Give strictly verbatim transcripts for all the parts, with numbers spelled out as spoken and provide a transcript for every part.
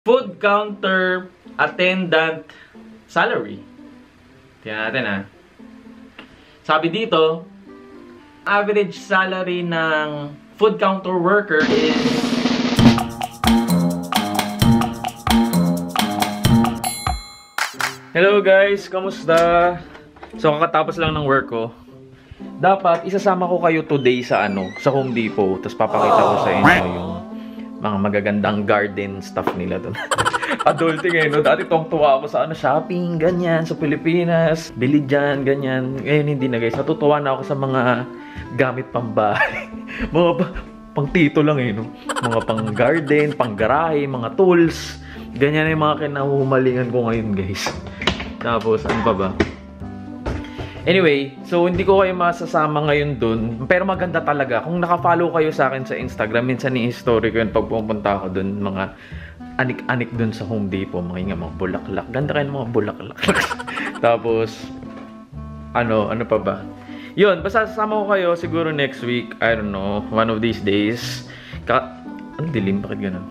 Food counter attendant salary. Tingnan natin ha. Sabi dito, average salary ng food counter worker is Hello guys, kamusta? So kakatapos lang ng work ko. Dapat isasama ko kayo today sa ano, sa Home Depot. Tapos papakita ko sa inyo yung mga magagandang garden stuff nila doon. Adulting eh, no? Dati tong-tuwa ako sa ano, shopping, ganyan, sa Pilipinas. Bili dyan, ganyan. Ngayon hindi na guys. Natutuwa na ako sa mga gamit pambahay. Mga pang tito lang eh, no? Mga pang garden, pang garahe, mga tools. Ganyan yung mga kinahumalingan ko ngayon guys. Tapos, ano pa ba? Anyway, so hindi ko kayo masasama ngayon dun. Pero maganda talaga. Kung nakafollow kayo sa akin sa Instagram, minsan ni-story ko yun pag pumunta ako dun. Mga anik-anik dun sa Home Depot. Mga, mga bulaklak. Ganda kayo ng mga bulaklak. Tapos, ano, ano pa ba? Yun, basta sasama ko kayo siguro next week. I don't know, one of these days. Ka ang dilim, bakit ganun?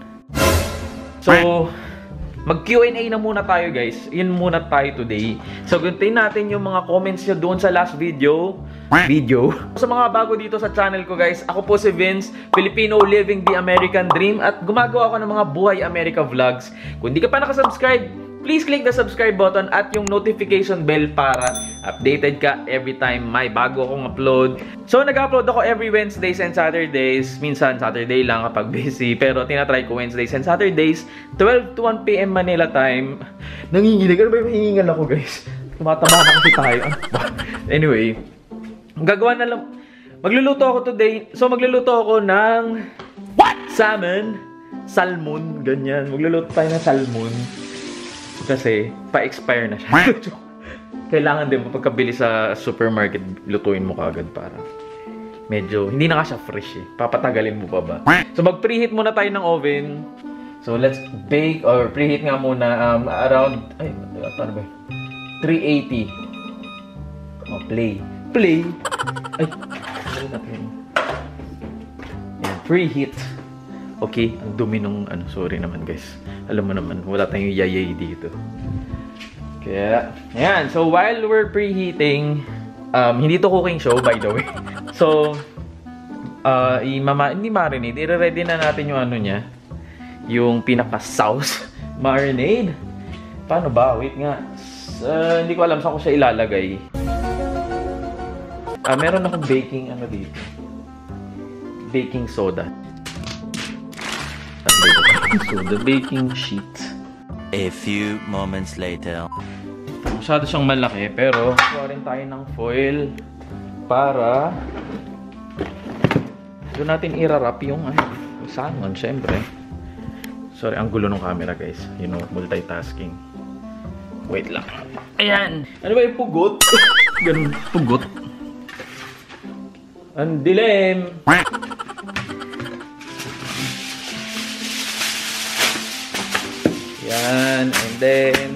So, mag-Q and A na muna tayo guys. Yun muna tayo today. So, guntin natin yung mga comments nyo doon sa last video. Video. Sa mga bago dito sa channel ko guys, ako po si Vince, Filipino living the American dream. At gumagawa ako ng mga Buhay America vlogs. Kung di ka pa nakasubscribe, please click the subscribe button at yung notification bell para updated ka every time may bago akong upload. So, nag-upload ako every Wednesdays and Saturdays. Minsan, Saturday lang kapag busy. Pero, tinatry ko Wednesdays and Saturdays. twelve to one p m Manila time. Nanginginig. Ano ba yung hihingal ako, guys? Tumataba na kasi tayo. Anyway, gagawa na lang. Magluluto ako today. So, magluluto ako ng what? Salmon. Salmon. Ganyan. Magluluto tayo ng salmon. Kasi, pa-expire na siya. Kailangan din mo pagkabili sa supermarket, lutuin mo kaagad para medyo, hindi na ka siya fresh eh. Papatagalin mo pa ba? So, mag-preheat muna tayo ng oven. So, let's bake or preheat nga muna um, around, ay, ano ba? three eighty. Oh, play. Play! Ay, ano natin? Yan, preheat. Okay, ang dumi nung, ano, sorry naman guys. Alam mo naman, wala tayong yayay dito. Kaya, ayan. So, while we're preheating, um, hindi to cooking show, by the way. So, uh, i-mama, hindi marinade. I-ready na natin yung ano niya. Yung pinaka-sauce marinade. Paano ba? Wait nga. Uh, hindi ko alam saan ko siya ilalagay. Uh, meron akong baking, ano dito. Baking soda. Soda, baking sheet. A few moments later. Masyado siyang malaki, pero kuha rin tayo ng foil para doon natin irarap yung ay, salmon, syempre. Sorry, ang gulo ng camera guys. You know, multitasking. Wait lang. Ayan! Ano ba yung pugot? Ganun, pugot. Ang dilim! Yan, and then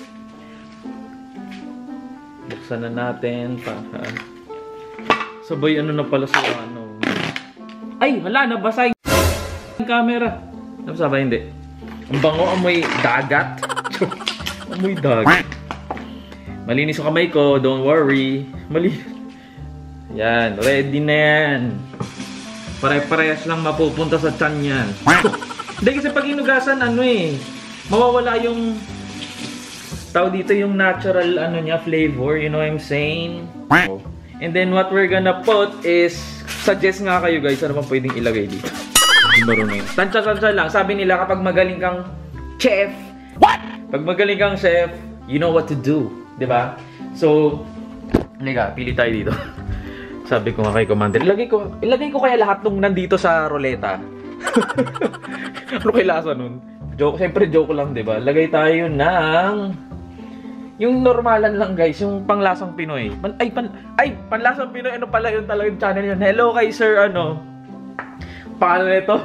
buksan na natin para sabay ano na pala sa ano. Ay, wala, nabasa yung camera. Nabasa ba? Hindi. Ang bango, amoy dagat. Amoy dagat. Malinis yung kamay ko, don't worry. Malinis. Yan, ready na yan. Pare-parehas lang mapupunta sa tiyan yan. Hindi kasi pag inugasan, ano eh, mawawala yung tao dito yung natural ano niya flavor, you know what I'm saying? And then what we're gonna put is, suggest nga kayo guys, ano bang pwedeng ilagay dito? Marunong. Tansya-tansya lang. Sabi nila kapag magaling kang chef, what? Pag magaling kang chef, you know what to do, 'di ba? So, liga, pili tayo dito. Sabi ko nga kay Commander, ilagay ko, ilagay ko kaya lahat nung nandito sa ruleta. Ano kay lasa nun? Joke, siyempre joke lang, 'di ba? Lagay tayo ng yung normalan lang, guys, yung panglasang Pinoy. Pan, ay, pan, ay, panlasang Pinoy, ano pala yun talaga yung channel yun. Hello kay Sir, ano? Paano nito?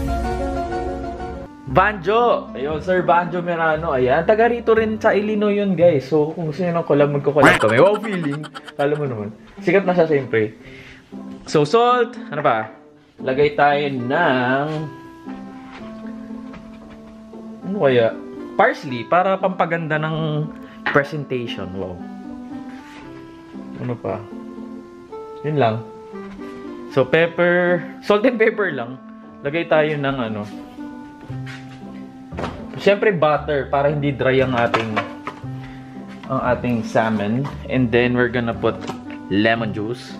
Banjo! Ayun, Sir Banjo Merano. Ayan, taga rito rin sa Illinois yun, guys. So, kung gusto nyo ng collab, magko-collab kami. Wow, feeling. Alam mo naman. Sikat na siya, siyempre. So, salt. Ano pa? Lagay tayo ng Ano kaya? Parsley, para pampaganda ng presentation. Wow. Ano pa? Yun lang. So, pepper. Salt and pepper lang. Lagay tayo ng ano. Siyempre, butter. Para hindi dry ang ating ang ating salmon. And then, we're gonna put lemon juice.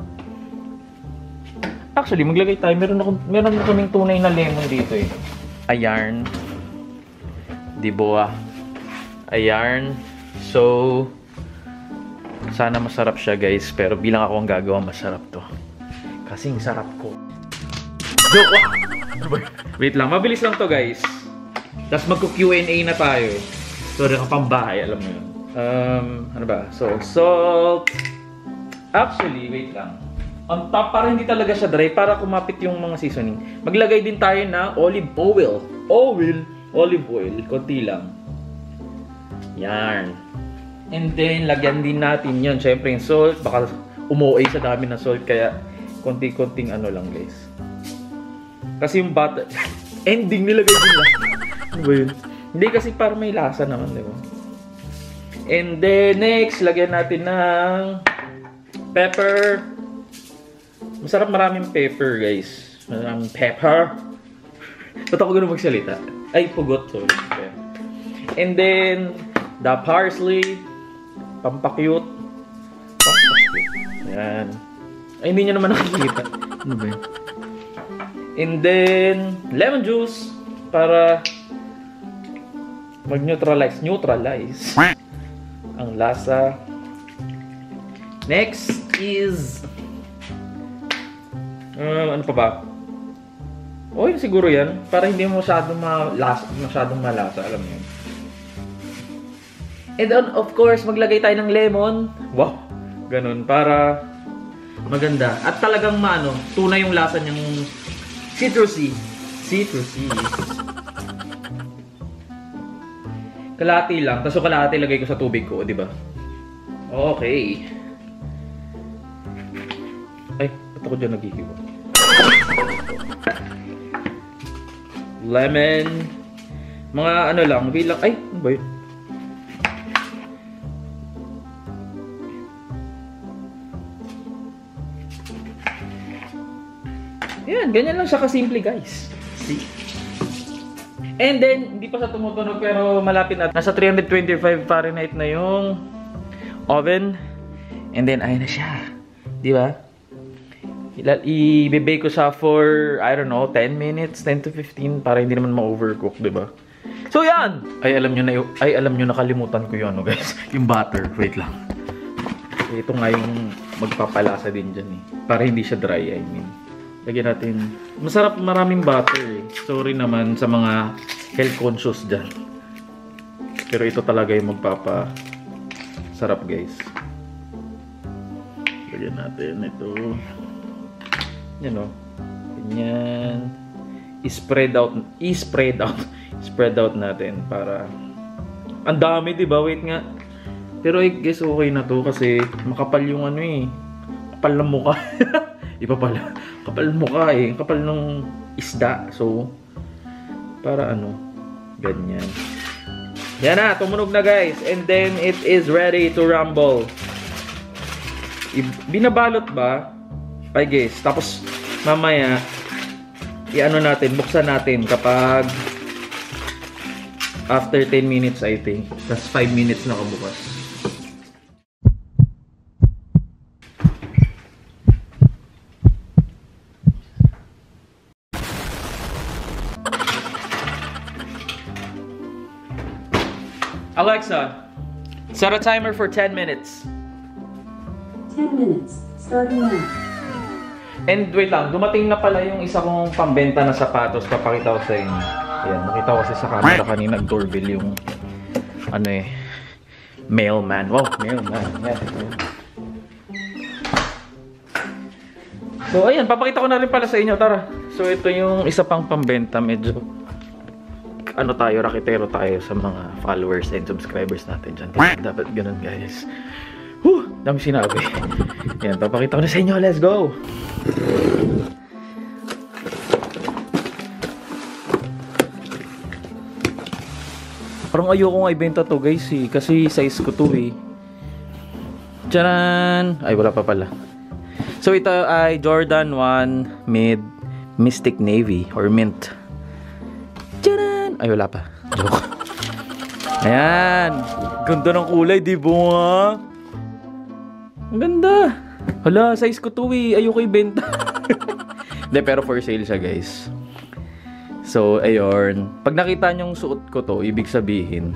Actually, maglagay tayo. Meron akong, meron na kaming tunay na lemon dito eh. Ayan. Diba? Ayan. So, sana masarap siya guys. Pero bilang ako ang gagawa, masarap to. Kasing sarap ko. Joke! Wait lang. Mabilis lang to guys. Tapos magko-Q and A na tayo. Sorry, kapambahay. Alam mo yun. Um, ano ba? So, salt. Actually, wait lang. On top, para hindi talaga siya dry, para kumapit yung mga seasoning. Maglagay din tayo ng olive oil. Oil. Olive oil. Konti lang. Yan. And then, lagyan din natin yan. Siyempre yung salt. Baka umuwi sa dami ng salt. Kaya, konti-konting ano lang, guys. Kasi yung butter, ending nilagay din lang. Ano ba yun? Hindi kasi para may lasa naman, di ba? And then, next, lagyan natin ng pepper. Masarap maraming pepper, guys. Maraming pepper. Ba't ako ganun magsalita? Ay, pugot. Sorry. Okay. And then, the parsley. Pampakyut. Pampakyut. Ayan. Ay, hindi nyo naman nakikita. Ano ba yun? And then, lemon juice. Para mag-neutralize. Neutralize. Ang lasa. Next is... Um, ano pa ba? O, yun siguro yan. Para hindi masyadong malasa, masyadong malasa. Alam mo yun. And then, of course, maglagay tayo ng lemon. Wow! Ganun. Para maganda. At talagang maano, tunay yung lasa niyang citrusy. Citrusy. Kalahati lang. Tapos yung kalahati lagay ko sa tubig ko. Di ba? Okay. Ay, ba't ako dyan naghihiwa? Lemon. Mga ano lang, bilang, ay, ano ba yun? Yan, ganyan lang siya kasimple guys. See? And then, hindi pa sa tumutunog pero malapit na. Nasa three twenty-five Fahrenheit na yung oven. And then, ayun na siya. Di ba? I-bake ko siya for, I don't know, ten minutes, ten to fifteen para hindi naman ma-overcook, di ba? So, yan! Ay, alam nyo na, ay, alam nyo, nakalimutan ko yun, no, guys. Yung butter. Wait lang. Ito nga yung magpapalasa din dyan, eh. Para hindi siya dry, I mean. Lagyan natin. Masarap, maraming butter, eh. Sorry naman sa mga health conscious dyan. Pero ito talaga yung magpapa sarap, guys. Lagyan natin ito. Yan o. Ganyan. I-spread out. I-spread out. Spread out natin para... Ang dami, diba? Wait nga. Pero I guess okay na to kasi makapal yung ano eh. Kapal ng mukha. Iba pala. Kapal ng mukha eh. Kapal ng isda. So, para ano. Ganyan. Yan na. Tumunog na guys. And then it is ready to rumble. Binabalot ba? Ay guys, tapos mamaya i-ano natin, buksan natin kapag after ten minutes I think. Tapos five minutes na kabukas. Alexa, set a timer for ten minutes. ten minutes, starting now. And wait lang, dumating na pala yung isa kong pambenta na sapatos. Papakita ko sa inyo. Ayan, nakita ko kasi sa camera kanina doorbell yung ano eh, mailman. Wow, mailman. Yan. So ayan, papakita ko na rin pala sa inyo. Tara. So ito yung isa pang pambenta. Medyo ano tayo, raketero tayo sa mga followers and subscribers natin dyan. Kasi dapat ganun guys. Whew! Dami sinabi. Yan, papakita ko na sa inyo. Let's go! Parang ayoko nga ibenta to guys eh. Kasi size ko to eh. Tcharan! Ay, wala pa pala. So, ito ay Jordan one Mid Mystic Navy or Mint. Tcharan! Ay, wala pa. Joke. Ayan. Ganda ng kulay, di ba? Ang ganda. Hala, size ko to eh. Ayoko ibenta. Hindi, pero for sale siya guys. So, ayun. Pag nakita nyong suot ko to, ibig sabihin,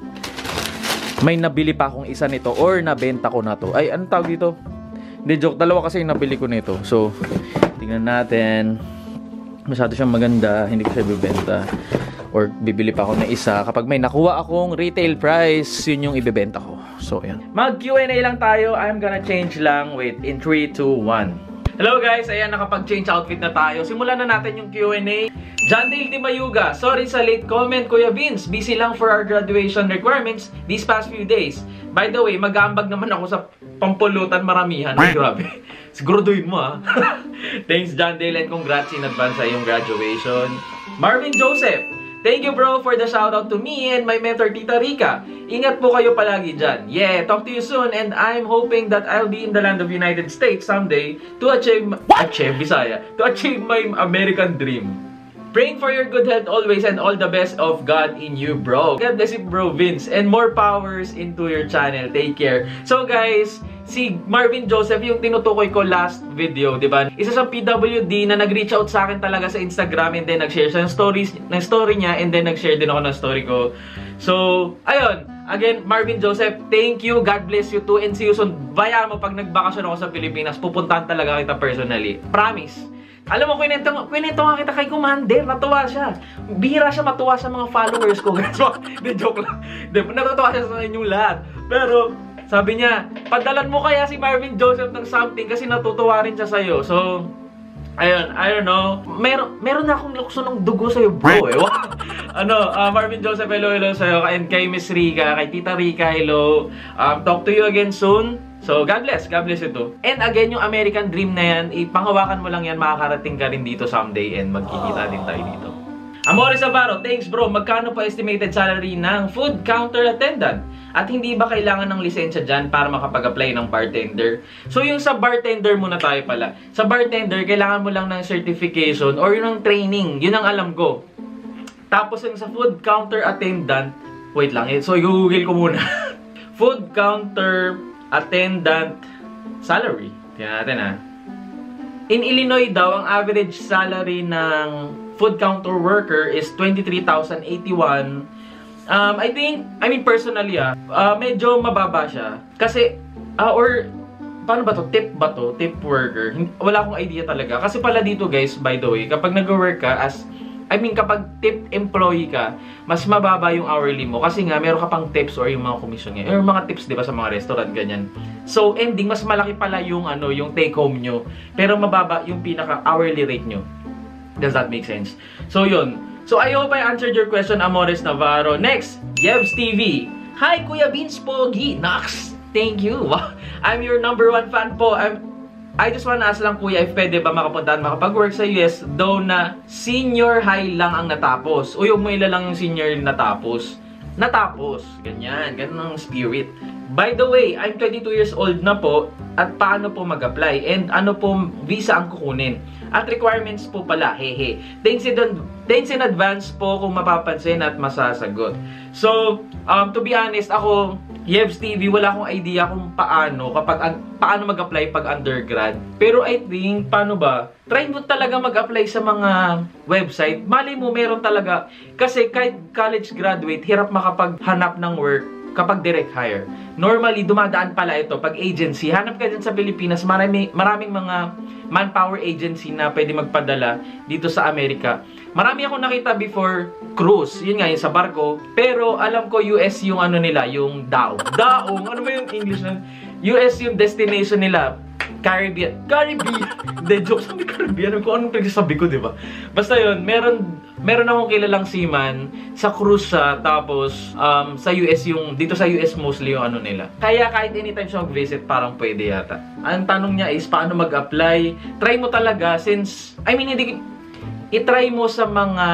may nabili pa akong isa nito or nabenta ko na to. Ay, anong tawag dito? Hindi, joke. Dalawa kasi yung nabili ko nito. So, tingnan natin. Masyado siyang maganda. Hindi ko siya bibenta. Or bibili pa ako ng isa. Kapag may nakuha akong retail price, yun yung ibibenta ko. So, ayan. Mag-Q and A lang tayo. I'm gonna change lang. Wait, in three, two, one. Hello guys! Ayan, nakapag-change outfit na tayo. Simulan na natin yung Q and A. John Dale Di Mayuga, sorry sa late comment, Kuya Vince. Busy lang for our graduation requirements these past few days. By the way, mag-aambag naman ako sa pampulutan maramihan. Ay, grabe. Siguraduhin mo ha. Thanks John Dale and congrats in advance sa iyong graduation. Marvin Joseph, thank you bro for the shoutout to me and my mentor Tita Rica. Ingat po kayo palagi dyan. Yeah, talk to you soon and I'm hoping that I'll be in the land of United States someday to achieve, achieve, Bisaya, to achieve my American dream. Praying for your good health always and all the best of God in you, bro. God bless you, bro Vince. And more powers into your channel. Take care. So guys, si Marvin Joseph, yung tinutukoy ko last video, di ba? Isa sa P W D na nag-reach out sa akin talaga sa Instagram and then nag-share siya ng stories, ng story niya and then nag-share din ako ng story ko. So, ayun. Again, Marvin Joseph, thank you. God bless you too. And see you soon. Baya mo, pag nagbakasyon ako sa Pilipinas, pupuntahan talaga kita personally. Promise. Alam mo, kwento, kwento nga kita kay Commander. Natuwa siya. Bihira siya matuwa sa mga followers ko. De, joke lang. De, natutuwa siya sa inyong lahat. Pero, sabi niya, padalan mo kaya si Marvin Joseph ng something kasi natutuwa rin siya sa'yo. So, ayun, I don't know. Meron, meron na akong lukso ng dugo sa'yo, bro. Eh. Ano, uh, Marvin Joseph, hello, hello sa'yo. And kay Miss Rica, kay Tita Rica, hello. Um, talk to you again soon. So, God bless. God bless you too. And again, yung American Dream na yan, ipanghawakan mo lang yan, makakarating ka rin dito someday and magkikita din tayo dito. Amores Navarro, thanks bro. Magkano pa estimated salary ng food counter attendant? At hindi ba kailangan ng lisensya dyan para makapag-apply ng bartender? So, yung sa bartender muna tayo pala. Sa bartender, kailangan mo lang ng certification or yung ng training. Yun ang alam ko. Tapos yung sa food counter attendant, wait lang, so i-google ko muna. Food counter attendant salary. Tingnan natin ha. In Illinois daw, ang average salary ng food counter worker is twenty-three thousand eighty-one. Um, I think, I mean personally ah, uh, medyo mababa siya. Kasi, uh, or, paano ba to? Tip ba to? Tip worker? Wala akong idea talaga. Kasi pala dito guys, by the way, kapag nag-work ka as, I mean kapag tip employee ka, mas mababa yung hourly mo. Kasi nga, meron ka pang tips or yung mga commission niya. Or mga tips, di ba, sa mga restaurant, ganyan. So, ending, mas malaki pala yung, ano, yung take home nyo. Pero mababa yung pinaka hourly rate nyo. Does that make sense? So, yun. So, I hope I answered your question, Amores Navarro. Next, Yevs T V. Hi, Kuya Vince Pogi. Nox, thank you. I'm your number one fan po. I'm, I just wanna ask lang, Kuya, if pwede ba makapuntahan, makapag-work sa U S, though na senior high lang ang natapos. O yung may lang yung senior natapos. Natapos. Ganyan. Ganun ang spirit. By the way, I'm twenty-two years old na po. At paano po mag-apply? And ano po visa ang kukunin? At requirements po pala, hehe. Thanks in, thanks in advance po kung mapapansin at masasagot. So, um, to be honest, ako, Yevs T V, wala akong idea kung paano, kapag, paano mag-apply pag undergrad. Pero I think, paano ba? Try mo talaga mag-apply sa mga website. Mali mo, meron talaga. Kasi kahit college graduate, hirap makapaghanap ng work kapag direct hire. Normally, dumadaan pala ito pag agency. Hanap ka dyan sa Pilipinas, marami, maraming mga manpower agency na pwede magpadala dito sa Amerika. Marami akong nakita before cruise. Yun nga, yung sa barko. Pero alam ko U S yung ano nila, yung D A O. D A O? Ano ba yung English na? U S yung destination nila. Caribbean. Caribbean! Hindi, joke sabi Caribbean. Kung anong pagsasabi ko, diba? Basta yun, meron, meron akong kilalang seaman sa cruise siya, tapos um, sa U S yung, dito sa U S mostly yung ano nila. Kaya kahit anytime siya mag-visit, parang pwede yata. Ang tanong niya is, paano mag-apply? Try mo talaga, since, I mean, hindi, itry mo sa mga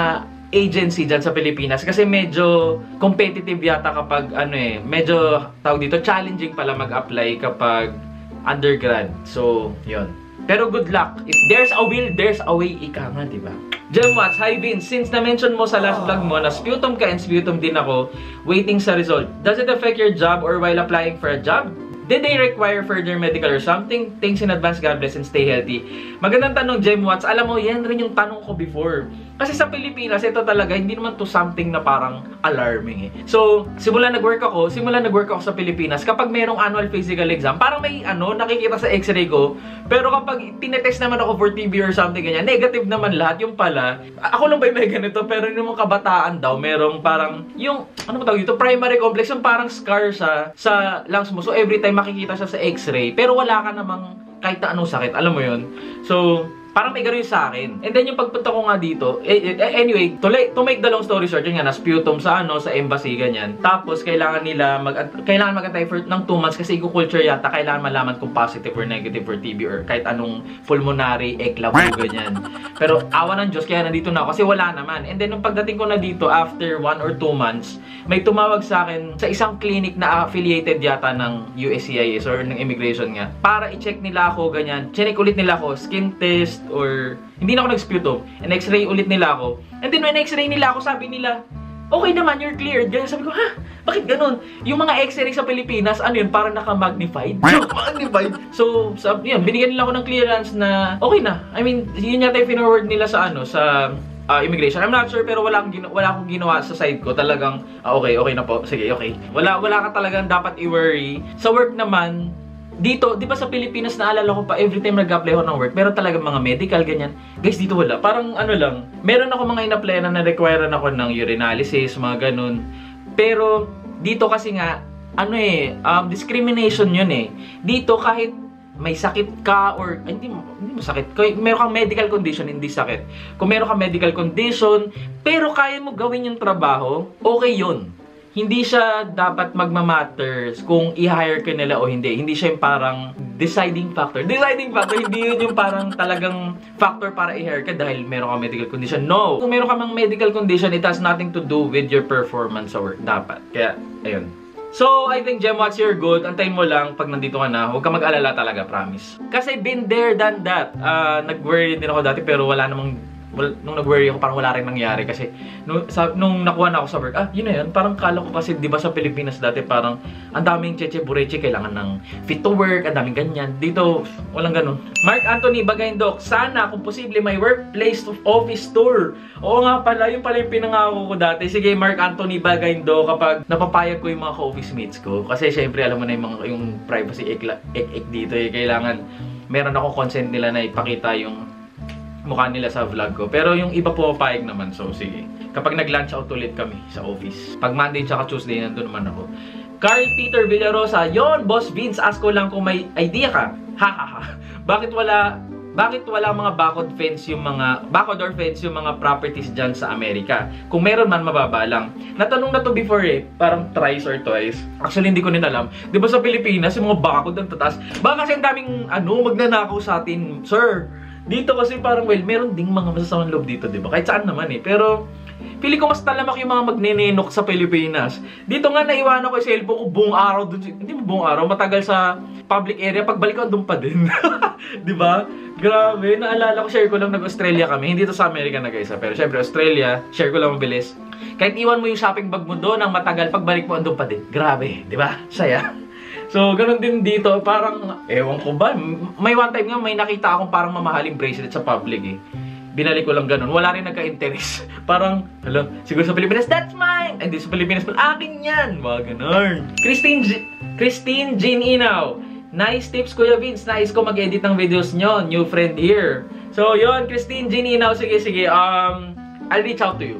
agency dyan sa Pilipinas kasi medyo competitive yata kapag ano eh, medyo tawag dito, challenging pala mag-apply kapag undergrad. So, yun. Pero good luck. If there's a will, there's a way. Ika nga, diba? Gemwatch, hi Vince. Since na-mention mo sa last vlog mo na sputum ka and sputum din ako, waiting sa result. Does it affect your job or while applying for a job? Did they require further medical or something? Thanks in advance, God bless and stay healthy. Magandang tanong, Gemwatch. Alam mo, yan rin yung tanong ko before. Kasi sa Pilipinas, ito talaga, hindi naman to something na parang alarming eh. So, simula nag-work ako, simula nag-work ako sa Pilipinas, kapag merong annual physical exam, parang may ano, nakikita sa x-ray ko, pero kapag tinetest naman ako for T B or something ganyan, negative naman lahat, yung pala, ako lang ba yung may ganito, pero yung mga kabataan daw, merong parang, yung, ano mo tawag dito, primary complex, yung parang scar siya sa lungs mo. So, every time makikita siya sa x-ray, pero wala ka namang kahit na anong sakit, alam mo yun? So, parang may gano'n sa akin. And then yung pagpunta ko nga dito, eh, eh, anyway, to, to make the long story short, yun nga, na-sputum sa ano, sa embassy, ganyan. Tapos, kailangan nila, mag, kailangan mag-antay for ng two months kasi i-culture yata, kailangan malaman kung positive or negative for T B or kahit anong pulmonary, eklabo, ganyan. Pero, awa ng Diyos, kaya nandito na ako kasi wala naman. And then, nung pagdating ko na dito, after one or two months, may tumawag sa akin sa isang clinic na affiliated yata ng U S C I S or ng immigration nga, para i-check nila ako, ganyan. Check ulit nila ako, skin test, or hindi na ako nag-sputum, and x-ray ulit nila ako. And then when x-ray nila ako, sabi nila, okay naman, you're cleared. Ganyan, sabi ko, ha? Bakit ganun? Yung mga x-ray sa Pilipinas, ano yun, parang naka-magnified. Magnified. So, sabi, yun, binigyan nila ako ng clearance na okay na. I mean, yun yata yung forward nila sa ano, sa uh, immigration. I'm not sure, pero wala akong, wala akong ginawa sa side ko. Talagang, ah, okay, okay na po. Sige, okay. Wala, wala ka talagang dapat i-worry. Sa work naman, dito, di ba sa Pilipinas, naalala ko pa, every time nag-apply ako ng work, meron talaga mga medical, ganyan. Guys, dito wala. Parang ano lang, meron ako mga in-apply na na-requirean ako ng urinalysis, mga ganun. Pero, dito kasi nga, ano eh, um, discrimination yun eh. Dito, kahit may sakit ka, or, ay, hindi, hindi mo sakit. Kung meron kang medical condition, hindi sakit. Kung meron kang medical condition, pero kaya mo gawin yung trabaho, okay yun. Hindi siya dapat magmamatters kung i-hire ka nila o hindi. Hindi siya yung parang deciding factor. Deciding factor, hindi yun yung parang talagang factor para i-hire ka dahil meron ka medical condition. No! Kung meron ka mang medical condition, it has nothing to do with your performance sa work. Dapat. Kaya, ayun. So, I think, Gemwatch, you're good. Antayin mo lang pag nandito ka na. Huwag ka mag-alala talaga, promise. Kasi been there, done that. Uh, nag-worry din ako dati pero wala namang nung nag-worry ako, parang wala rin nangyari kasi nung, sa, nung nakuha na ako sa work, ah, yun na yun, parang kala ko kasi, di ba sa Pilipinas dati, parang ang daming cheche-bureche, kailangan ng fit to work, ang daming ganyan. Dito, walang ganun. Mark Anthony Bagayndok, sana kung posible may workplace to office tour. Oo nga pala, yung pala yung pinangako ko dati. Sige, Mark Anthony Bagayndok, kapag napapayag ko yung mga ka-office mates ko, kasi syempre, alam mo na yung, mga, yung privacy ek-ek dito, eh, kailangan, meron ako consent nila na ipakita yung mukha nila sa vlog ko. Pero yung iba po papayag naman. So, sige. Kapag nag-lunch out ulit kami sa office. Pag Monday tsaka Tuesday, nandun naman ako. Carl Peter Villarosa, yon Boss Vince, ask ko lang kung may idea ka. Ha ha ha. Bakit wala, bakit wala mga backward fence yung mga, backward door fence yung mga properties dyan sa Amerika? Kung meron man, mababa lang. Natanong na to before eh. Parang thrice or twice. Actually, hindi ko din alam. Di ba sa Pilipinas, yung mga backward ang tataas. Baka kasi ang daming, ano, magnanakaw sa atin. Sir, dito kasi parang, well, meron ding mga masasamang loob dito, di ba? Kahit saan naman eh. Pero, pili ko mas talamak yung mga magnenenok sa Pilipinas. Dito nga, naiwanan ko yung cellphone ko buong araw dun. Hindi mo buong araw, matagal sa public area. Pagbalik ko, doon pa din. Di ba? Grabe. Naalala ko, share ko lang, nag-Australia kami. Hindi to sa Amerika na guys. Pero syempre, Australia, share ko lang mabilis. Kahit iwan mo yung shopping bag mo doon, ang matagal, pagbalik mo, doon pa din. Grabe. Di ba? Saya. So, ganun din dito, parang, ewan ko ba, may one time nga, may nakita akong parang mamahaling bracelet sa public eh. Binalik ko lang ganun, wala rin nagka-interest. Parang, hello, siguro sa Pilipinas, that's mine! Hindi sa Pilipinas, akin yan! Mga ganun. Christine, G Christine Jean Inaw, nice tips Kuya Vince, nice ko mag-edit ng videos nyo, new friend here. So, yon Christine Jean Inaw, sige, sige, um, I'll reach out to you.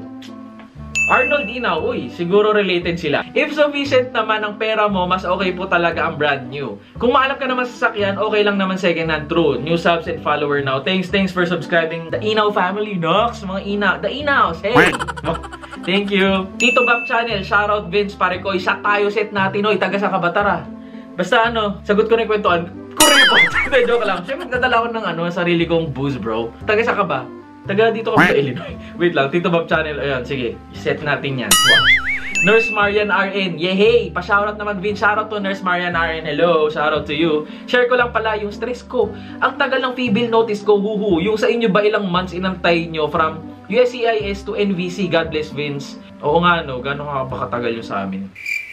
Arnold Inaw, uy, siguro related sila. If sufficient naman ang pera mo, mas okay po talaga ang brand new. Kung maalam ka naman sa sasakyan, okay lang naman second hand. True. New subs and follower now. Thanks, thanks for subscribing. The Inaw family, Nox, mga Inaw. The Inaws, hey! Thank you. Tito Bap Channel, shoutout Vince, pare ko. Isa tayo set natin, oy, taga sa Kabatara. Basta ano, sagot ko na yung kwentuhan. Kuripot! Joke lang. Siyempre, nagdadala ko ng ano, sarili kong booze, bro. Taga sa ka ba? Taga dito ka sa Illinois. Wait lang, Tito Bob Channel. Ayan, sige. Set natin yan. Wow. Nurse Marian R N. Yehey! Pa-shoutout naman, Vin. Shoutout to Nurse Marian R N. Hello, shoutout to you. Share ko lang pala yung stress ko. Ang tagal ng feeble notice ko, huhu. Yung sa inyo ba ilang months inantay nyo from U S C I S to N V C? God bless, Vince. Oo nga, no? Gano'n nga ba katagal yung sa amin?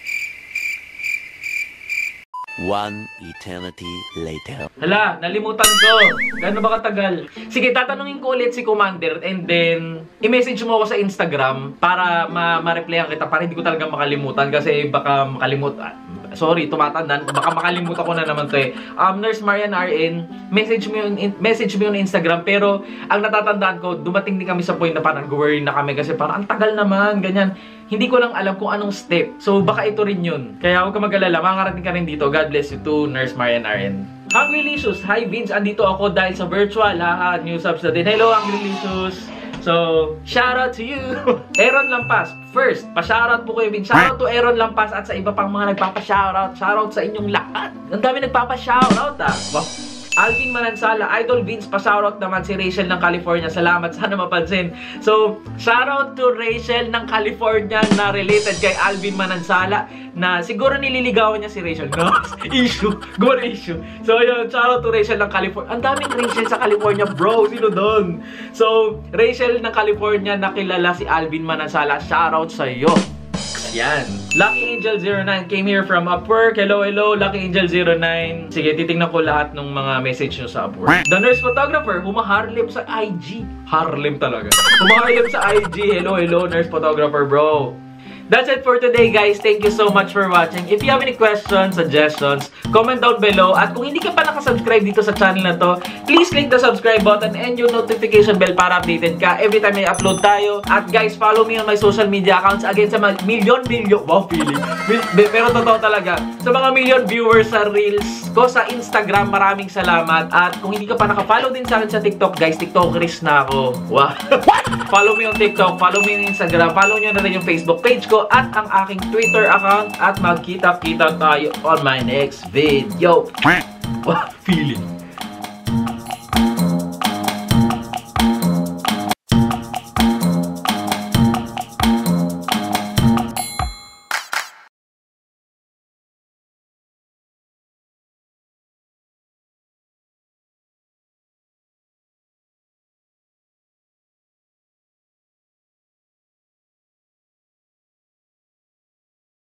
One eternity later. Hala, nalimutan ko. Gano'n ba katagal? Sige, tatanungin ko ulit si Commander and then i-message mo ako sa Instagram para ma-replyan kita para hindi ko talaga makalimutan kasi baka makalimutan. Sorry, tumatandaan. Baka makalimutan ko na naman to eh. Um, Nurse Marian R N, message mo yung, message mo yung Instagram pero ang natatandaan ko, dumating din kami sa point na parang worry na kami kasi parang ang tagal naman, ganyan. Hindi ko lang alam kung anong step. So, baka ito rin yun. Kaya huwag ka mag-alala. Makakarating ka rin dito. God bless you too, Nurse Marian R N. Hungrylicious. Hi, Vince. Andito ako dahil sa virtual. Ha, new subs na din. Hello, Hungrylicious. So, shoutout to you. Aaron Lampas. First, pa-shoutout po kayo, Vince. Shoutout to Aaron Lampas at sa iba pang mga nagpapa-shoutout. Shoutout sa inyong lahat. Ang dami nagpapa-shoutout, ah. Wow. Alvin Manansala, Idol Vince, pa-shoutout naman si Rachel ng California. Salamat, sana mapansin. So, shoutout to Rachel ng California na related kay Alvin Manansala na siguro nililigawan niya si Rachel. No? Issue. Good issue. So, yun, shoutout to Rachel ng California. Ang daming Rachel sa California, bro. Sino doon? So, Rachel ng California nakilala si Alvin Manansala. Shoutout sa iyo. Yan. Lucky Angel zero nine came here from Upwork. Hello, hello, Lucky Angel zero nine. Sige, titingnan ko lahat ng mga message nyo sa Upwork. The Nurse Photographer, humaharlip sa I G. Harlem talaga. Humaharlip sa I G. Hello, hello, Nurse Photographer, bro. That's it for today, guys. Thank you so much for watching. If you have any questions, suggestions, comment down below. At kung hindi ka pa nakasubscribe dito sa channel na to, please click the subscribe button and yung notification bell para updated ka every time may upload tayo. At guys, follow me on my social media accounts. Again, sa mga million, million, wow, feeling. Pero totoo talaga. Sa mga million viewers sa Reels ko sa Instagram, maraming salamat. At kung hindi ka pa nakafollow din sa akin sa TikTok, guys, TikTokeris na ako. Wow. Follow me on TikTok, follow me on Instagram, follow nyo na rin yung Facebook page ko at ang aking Twitter account at magkita-kita tayo on my next video. Wow, feeling.